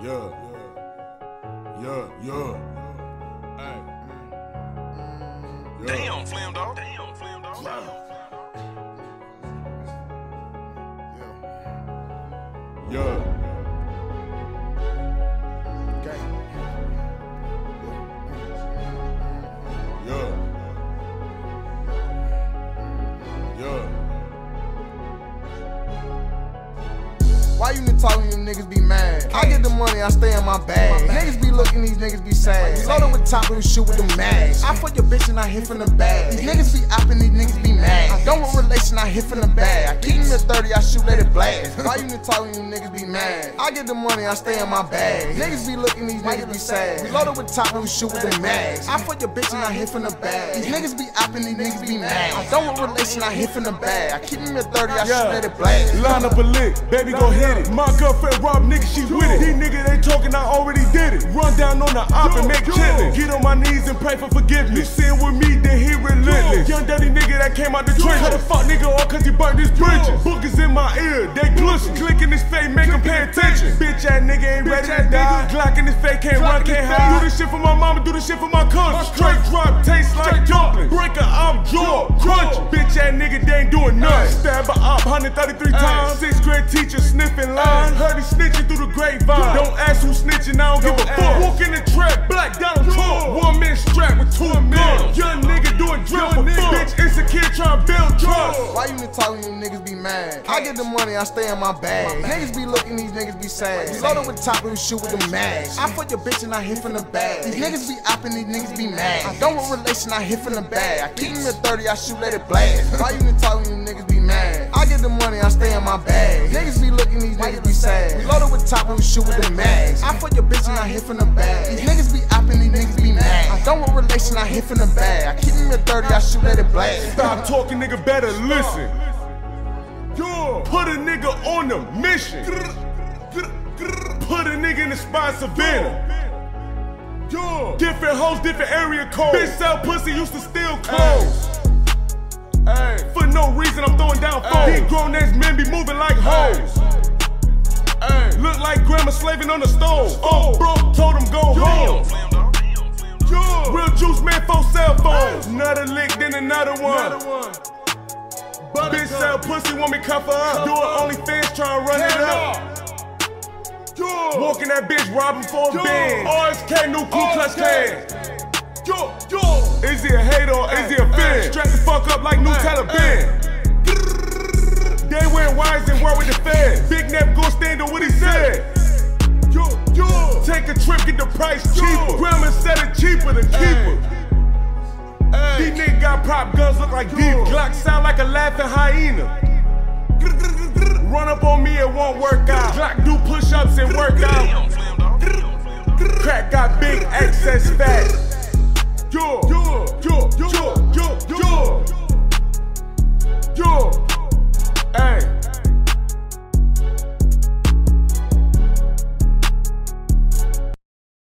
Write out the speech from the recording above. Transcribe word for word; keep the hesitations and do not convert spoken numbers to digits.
Yeah, yeah, yeah. Hey. Yeah. Damn, Flam Dog. Damn, Flam Dog. Wow. Yeah. Yeah. Okay. Yeah. Yeah. Why you niggas talking, you niggas be mad? I get the money, I stay in my bag. Niggas be looking, these niggas be sad. Loaded with top, we shoot with the mags. I fuck your bitch and I hit from the bag. These niggas be opping, these niggas be mad. Don't want relation, I hit from the bag. I keep them at thirty, I shoot, let it blast. Why you niggas talking, you niggas be mad? I get the money, I stay in my bag. Niggas be looking, these niggas be sad. We loaded with top, we shoot with the mags. I fuck your bitch and I hit from the bag. These niggas be opping, these niggas be mad. I don't want relation, I hit from the bag. I keep them at thirty, I shoot, let it blast. Line up a lick, baby go hit it. My girlfriend rob nigga, she with it. These niggas they talking, I already did it. Run down on the op and make chillin'. Get on my knees and pray for forgiveness. You sin with me, then he relentless. Young dirty nigga that came out the trench. Cut a fuck nigga off cause he burnt his bridges. Bookers in my ear, they glisten. Click in his face, make him pay attention. Bitch ass nigga ain't ready to die. Glock in his face, can't run, can't hide. Do this shit for my mama, do this shit for my cousin. Straight drop, taste like dumpling. Break a op jaw, crunch. Bitch ass nigga, they ain't doing nothing. Stab a op one hundred thirty-three times. Sixth grade teacher sniffing lines. Heard he snitching through the grapevine. Don't ask who snitching, I don't give a fuck. Walk in the trap, black Donald Trump. One man strapped with two guns. Young nigga doing drill for fun. Bitch insecure trying to build trust. Why you niggas talking, you niggas be mad? I get the money, I stay in my bag. Niggas be looking, these niggas be sad. We loaded with top, we shoot with the mags. I fuck your bitch and I hit from the bag. These niggas be opping, these niggas be mad. I don't want relation, I hit from the bag. I keep them at thirty, I shoot, let it blast. Why you niggas talking, you niggas be mad? I get the money, I stay in my bag. Niggas be looking, these niggas be sad. We loaded with top, we shoot with the mags. I fuck your bitch and I hit from the bag. These niggas be opping, these niggas be mad. I don't want relation, I hit from the bag. I keep them at thirty, I shoot, let it blast. Stop talking, nigga, better listen. Yo, put a nigga on the mission. Put a nigga in the spot, Savannah. Yo, different hoes, different area codes. Bitch sell pussy, used to steal clothes. Ay. For no reason, I'm throwing down foes. These grown ass men be moving like hoes. Ay. Look like grandma slaving on the stove. Oh, bro, told him go home. Yo. Real juice man, four cell phones. Another lick, then another one. Another one. Bitch sell pussy, want me cover up. Do it only fans, try to run it up. Yo. Walking that bitch, robbing for a band. R X K, new Ku Klux Klan. Yo, yo. Is he a hater or is he a fan? Strap the fuck up like new Taliban. They wearing wires and work with the feds. Big Nep gon' stand on what he said. Yo, yo. Take a trip, get the price cheaper. Grandma said it cheaper than keeper. These niggas got prop guns, look like deep Glock, sound like a laughing hyena. Run up on me, it won't work out. Glock do push-ups and work out.